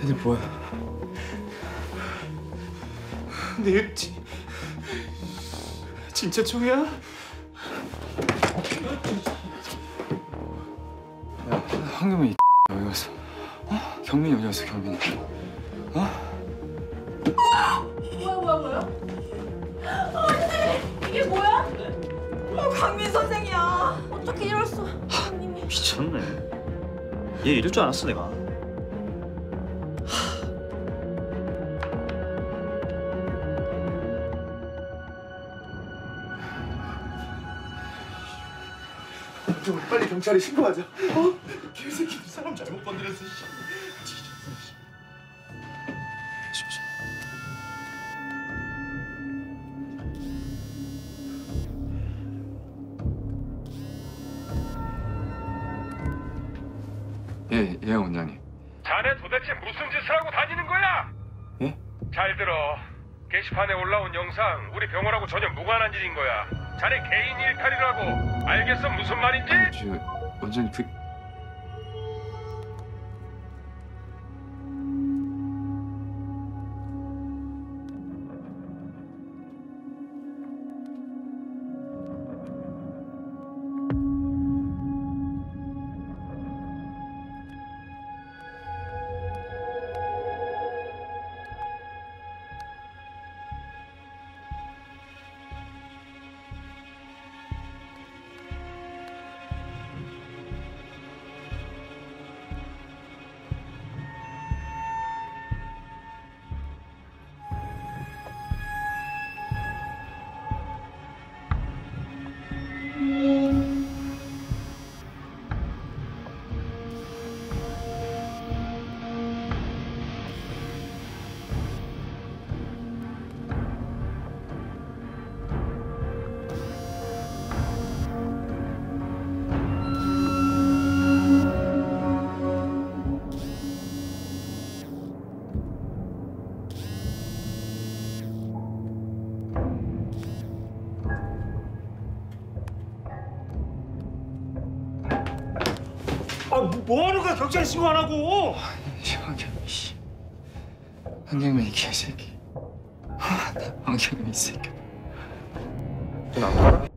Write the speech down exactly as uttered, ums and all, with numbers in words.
얘들 뭐야? 내 지, 진짜 총이야? 야, 황경민이 어디 갔어? 어? 경민이 어디 갔어, 경민이? 어? 뭐야 뭐야 뭐야? 어, 선생님 이게 뭐야? 어, 강민 선생이야. 어떻게 이럴 수? 선생님이. 미쳤네. 얘 이럴 줄 알았어 내가. 우리 빨리 경찰에 신고하자. 어? 개새끼들 사람 잘못 건드렸어. 씨. 예, 예, 원장님. 자네 도대체 무슨 짓을 하고 다니는 거야? 예? 잘 들어. 게시판에 올라온 영상 우리 병원하고 전혀 무관한 일인 거야. 자네 개인 일탈이라고. 알겠어? 무슨 말인지? 저, 원장님, 그... 아, 뭐, 뭐 하는 거야? 경찰에 신고 안 하고. 황경민, 씨. 황경민이 개새끼. 황경민 이 새끼. 넌안 가라?